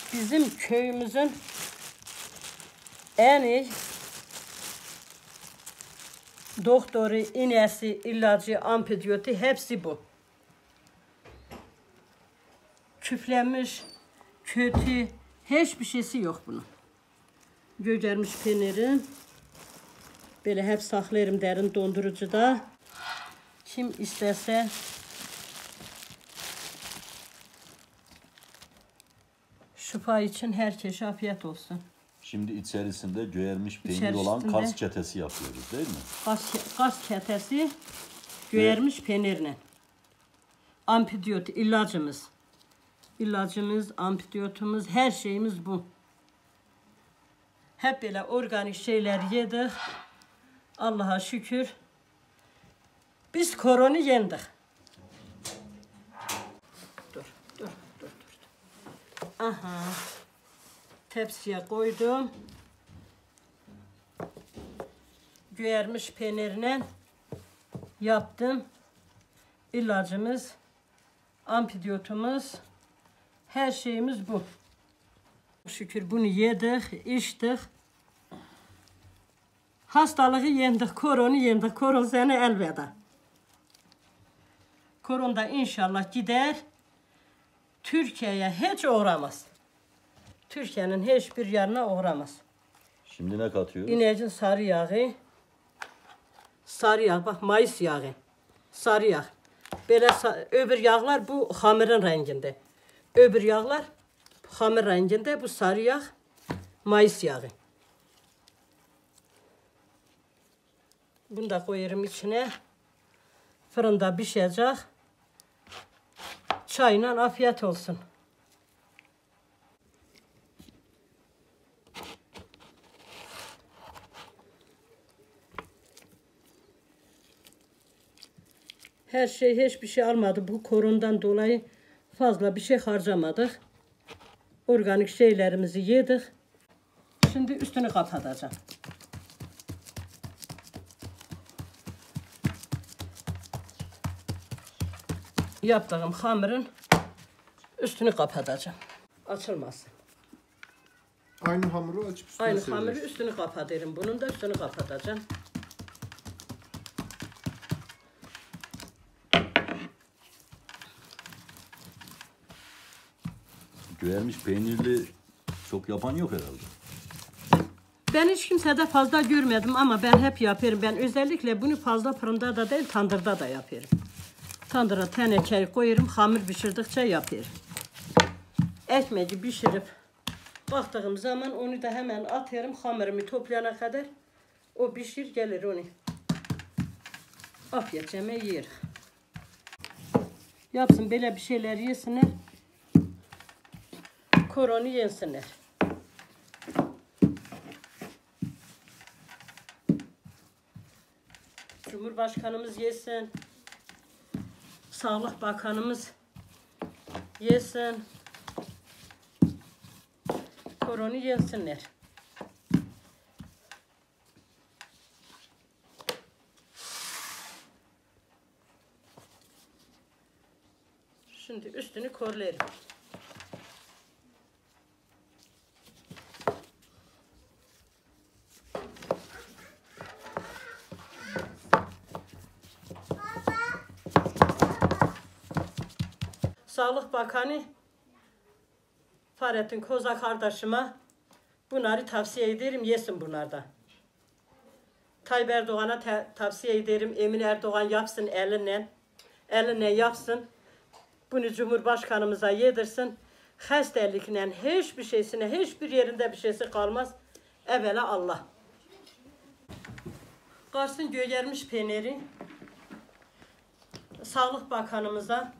Bizim köyümüzün en iyi doktoru, iğnesi, ilacı, antibiyotik hepsi bu. Küflenmiş, kötü, hiçbir şeysi yok bunun. Gögermiş peynirim. Böyle hep saklarım derin dondurucuda. Kim isterse şifa için herkese afiyet olsun. Şimdi içerisinde göğermiş peynir olan Kars ketesi yapıyoruz değil mi? Kars ketesi göğermiş peynirle. Antibiyotik ilacımız. İlacımız, antibiyotumuz, her şeyimiz bu. Hep böyle organik şeyler yedik. Allah'a şükür. Biz koronu yendik. Dur. Aha. Tepsiye koydum. Göğermiş peynirle yaptım. İlacımız, antibiyotumuz, her şeyimiz bu. Şükür bunu yedik, içtik. Hastalığı yendik, koronu yendik. Koron seni elveda. Koron da inşallah gider. Türkiye'ye hiç uğramaz. Türkiye'nin hiçbir yerine uğramaz. Şimdi ne katıyoruz? İnecin sarı yağı. Sarı yağ, bak mayıs yağı. Sarı yağ. Böyle öbür yağlar bu hamurun renginde. Öbür yağlar hamur renginde, bu sarı yağ mayıs yağı. Bunu da koyarım içine. Fırında pişecek. Çayla afiyet olsun. Her şey, hiçbir şey almadı. Bu korondan dolayı fazla bir şey harcamadık. Organik şeylerimizi yedik. Şimdi üstünü kapatacağım. Yaptığım hamurun üstünü kapatacağım. Açılmasın. Aynı hamuru açıp üstüne Aynı sereceğiz. hamuru üstünü kapatırım. Bunun da üstünü kapatacağım. Göğermiş peynirli çok yapan yok herhalde. Ben hiç kimsede fazla görmedim ama ben hep yapıyorum. Ben özellikle bunu fazla fırında da değil, tandırda da yapıyorum. Tandıra tenekeye koyarım, hamur pişirdikçe yapıyorum. Ekmeği pişirip baktığım zaman onu da hemen atıyorum, hamurumu toplayana kadar o pişir gelir onu. Afiyet yemeği yer. Yapsın böyle bir şeyler yesinler. Koronu yensinler. Cumhurbaşkanımız yesin. Sağlık Bakanımız yesin. Koronu yensinler. Şimdi üstünü korlarım. Sağlık Bakanı Fahrettin Koza kardeşime bunları tavsiye ederim, yesin bunlardan. Tayyip Erdoğan'a tavsiye ederim, Emin Erdoğan yapsın elinle yapsın. Bunu Cumhurbaşkanımıza yedirsin. Hastalıkla hiçbir şeysine, hiçbir yerinde bir şeysi kalmaz. Evvela Allah. Kars'ın göğermiş peyniri Sağlık Bakanımıza,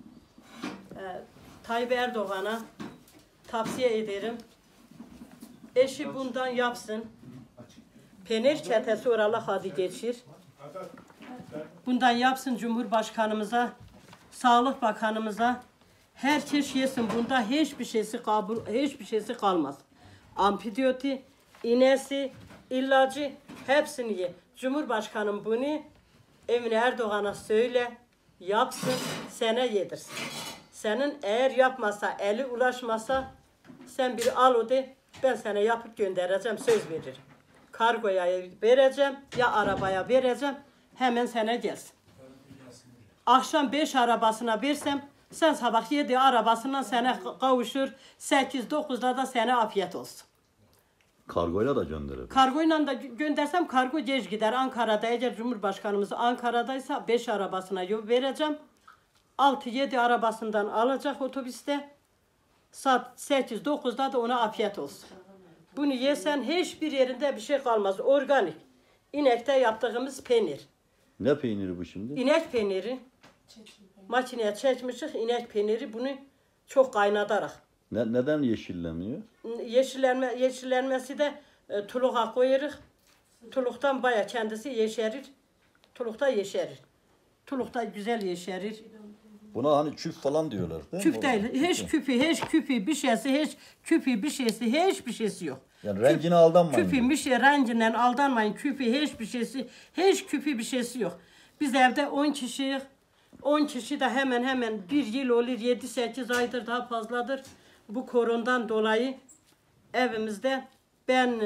Tayyip Erdoğan'a tavsiye ederim. Eşi bundan yapsın. Peynir ketesi oralı hadi geçir. Bundan yapsın Cumhurbaşkanımıza, Sağlık Bakanımıza. Herkes yesin. Bunda hiçbir şeysi kalmaz. Antibiyotik, iğnesi, ilacı hepsini ye. Cumhurbaşkanım bunu Emine Erdoğan'a söyle, yapsın, sana yedirsin. Senin eğer yapmasa, eli ulaşmasa Sen bir al o de, ben sana yapıp göndereceğim, söz veririm. Kargoya vereceğim, ya arabaya vereceğim, hemen sana gelsin. Akşam 5 arabasına versem, sen sabah 7 arabasından sana kavuşur, 8-9'da da sana afiyet olsun. Kargoyla da gönderebilir. Kargoyla da göndersem kargo geç gider. Ankara'da eğer Cumhurbaşkanımız Ankara'daysa 5 arabasına yol vereceğim. 6-7 arabasından alacak otobüste. Saat 8-9'da da ona afiyet olsun. Bunu yesen hiçbir yerinde bir şey kalmaz. Organik. İnekte yaptığımız peynir. Ne peyniri bu şimdi? İnek peyniri. Makineye çekmişik inek peyniri. Bunu çok kaynatarak. Neden yeşilleniyor? Yeşillenmesi de tuluğa koyarız. Tuluktan baya kendisi yeşerir. Tulukta yeşerir. Tulukta güzel yeşerir. Buna hani küp falan diyorlar değil mi? Küp değil. Hiç küpü bir şeysi, hiç küpü bir şeysi, hiçbir şeysi yok. Yani rengine aldanmayın. Küpü bir şey renginden aldanmayın. Küpü hiçbir şeysi, hiç küpü bir şeysi yok. Biz evde 10 kişiyiz. 10 kişi de hemen 1 yıl olur, 7-8 aydır daha fazladır. Bu korondan dolayı evimizde ben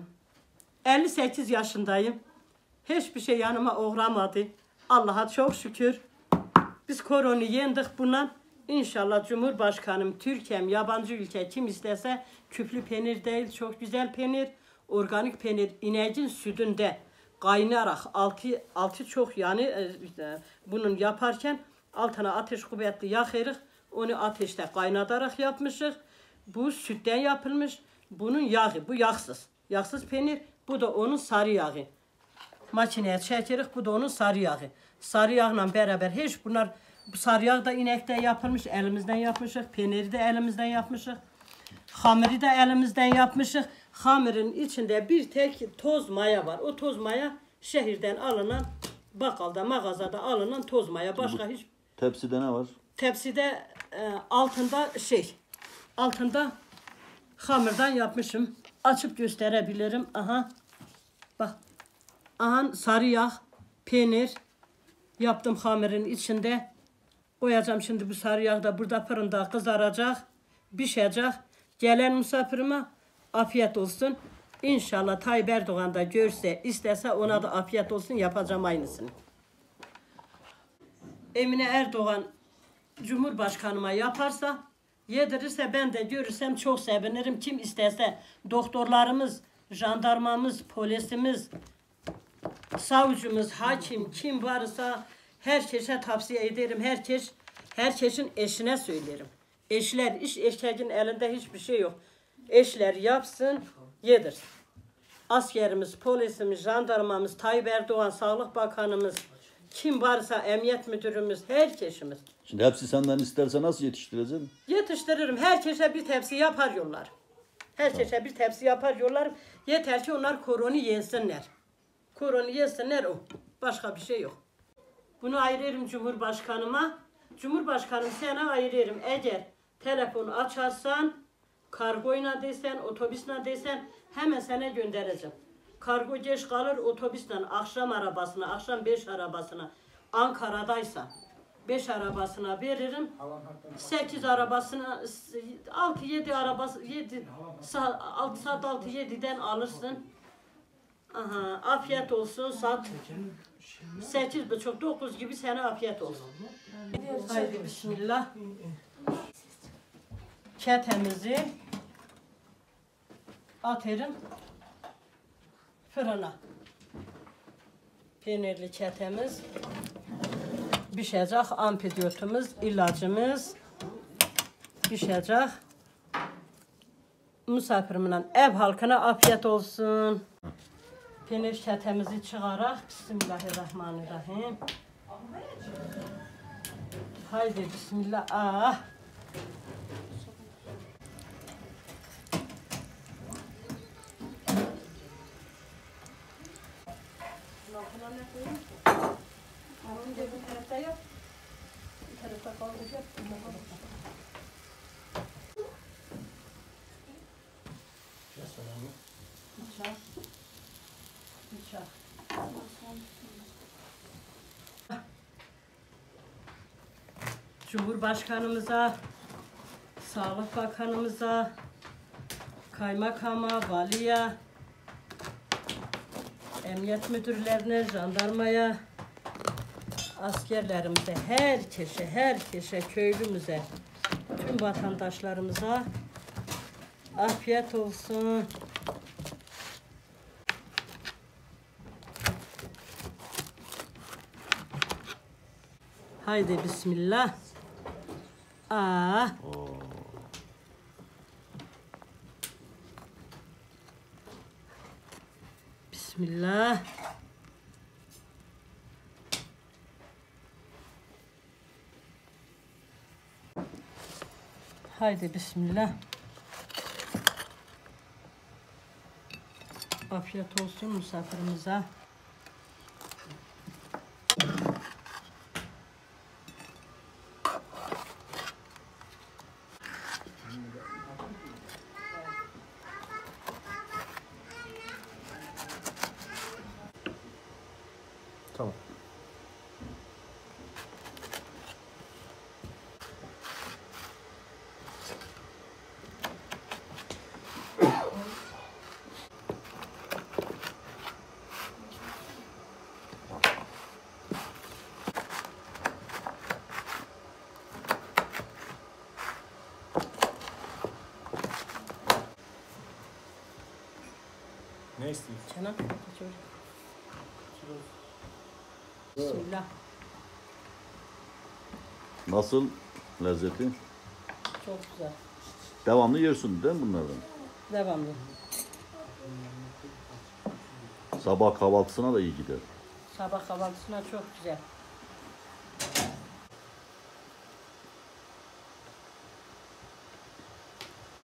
58 yaşındayım. Hiçbir şey yanıma uğramadı. Allah'a çok şükür. Biz koronayı yendik bundan. İnşallah Cumhurbaşkanım, Türkiye'm, yabancı ülke kim istese küplü peynir değil, çok güzel peynir. Organik peynir ineğin sütünde kaynayarak altı çok yani bunun yaparken altına ateş kuvvetli yakarız. Onu ateşte kaynatarak yapmışız. Bu sütten yapılmış. Bunun yağı, bu yağsız. Yağsız peynir, bu da onun sarı yağı. Makineye çekeriz, bu da onun sarı yağı. Sarı yağla beraber hiç bunlar, bu sarı yağ da inekte yapılmış, elimizden yapmışız. Peyniri de elimizden yapmışız. Hamuru da elimizden yapmışız. Hamurun içinde bir tek toz maya var. O toz maya şehirden alınan, bakkalda, mağazada alınan toz maya. Başka hiç... Tepside ne var? Tepside altında hamurdan yapmışım. Açıp gösterebilirim. Aha. Bak. Aha sarı yağ, peynir yaptım hamurun içinde. Koyacağım şimdi bu sarı yağı da burada fırında kızaracak, pişecek. Gelen misafirime afiyet olsun. İnşallah Tayyip Erdoğan da görse, istese ona da afiyet olsun, yapacağım aynısını. Emine Erdoğan Cumhurbaşkanıma yaparsa, yedirirse ben de görürsem çok sevinirim. Kim isterse doktorlarımız, jandarmamız, polisimiz, savcımız, hakim kim varsa herkese tavsiye ederim. Herkesin eşine söylerim. Eşler, erkeğin elinde hiçbir şey yok. Eşler yapsın, yedirsin. Askerimiz, polisimiz, jandarmamız, Tayyip Erdoğan, Sağlık Bakanımız, kim varsa emniyet müdürümüz, herkesimiz. Şimdi hepsi senden isterse nasıl yetiştireceksin? Yetiştiririm. Herkese bir tepsi yapar yollar. Herkese bir tepsi yapar yollar. Yeter ki onlar koronu yensinler. Koronu yesinler o. Başka bir şey yok. Bunu ayırırım Cumhurbaşkanıma. Cumhurbaşkanım sana ayırırım. Eğer telefonu açarsan, kargoyla desen, otobüsle desen hemen sana göndereceğim. Kargo geç kalır otobüsle akşam arabasına, akşam 5 arabasına. Ankara'daysa 5 arabasına veririm. 8 arabasına 6-7 arabası 7 saat 6-7'den alırsın. Aha, afiyet olsun. Saat 8.30-9 gibi sana afiyet olsun. Haydi bismillah. Ketemizi atarım fırına. Peynirli ketemiz pişecek, antibiyotumuz, ilacımız pişecek. Misafirimle ev halkına afiyet olsun. Peynir ketemizi çıkarak Bismillahirrahmanirrahim. Haydi bismillah. Ah. Cumhurbaşkanımıza, Sağlık Bakanımıza, kaymakama, valiye, emniyet müdürlerine, jandarmaya, askerlerimize, herkese, köylümüze, tüm vatandaşlarımıza afiyet olsun. Haydi bismillah. Bismillah. Haydi bismillah. Afiyet olsun misafirimize. Tamam. Ne istiyorsun? Canım. Bismillah. Nasıl lezzeti? Çok güzel. Devamlı yiyorsun değil mi bunlardan? Devamlı. Sabah kahvaltısına da iyi gider. Sabah kahvaltısına çok güzel.